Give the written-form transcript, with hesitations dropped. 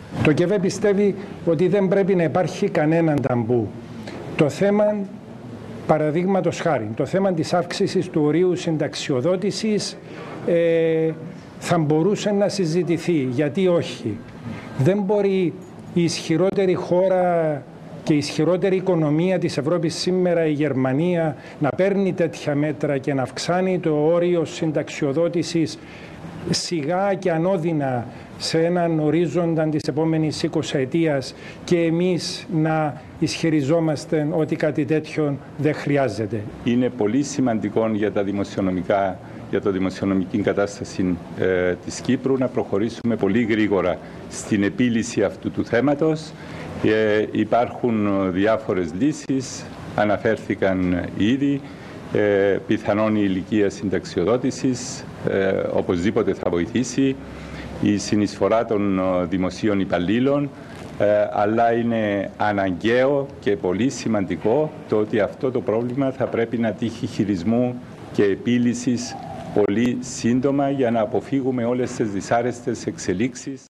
Το ΚΕΒΕ πιστεύει ότι δεν πρέπει να υπάρχει κανέναν ταμπού. Το θέμα, παραδείγματος χάρη, το θέμα της αύξησης του ορίου συνταξιοδότησης θα μπορούσε να συζητηθεί. Γιατί όχι? Δεν μπορεί η ισχυρότερη χώρα και η ισχυρότερη οικονομία της Ευρώπης σήμερα, η Γερμανία, να παίρνει τέτοια μέτρα και να αυξάνει το όριο συνταξιοδότησης σιγά και ανώδυνα σε έναν ορίζοντα της επόμενης 20 ετίας και εμείς να ισχυριζόμαστε ότι κάτι τέτοιο δεν χρειάζεται. Είναι πολύ σημαντικό για τα δημοσιονομικά, για το δημοσιονομική κατάσταση της Κύπρου να προχωρήσουμε πολύ γρήγορα στην επίλυση αυτού του θέματος. Υπάρχουν διάφορες λύσεις, αναφέρθηκαν ήδη, πιθανόν η ηλικία συνταξιοδότησης οπωσδήποτε θα βοηθήσει, η συνεισφορά των δημοσίων υπαλλήλων, αλλά είναι αναγκαίο και πολύ σημαντικό το ότι αυτό το πρόβλημα θα πρέπει να τύχει χειρισμού και επίλυσης πολύ σύντομα για να αποφύγουμε όλες τις δυσάρεστες εξελίξεις.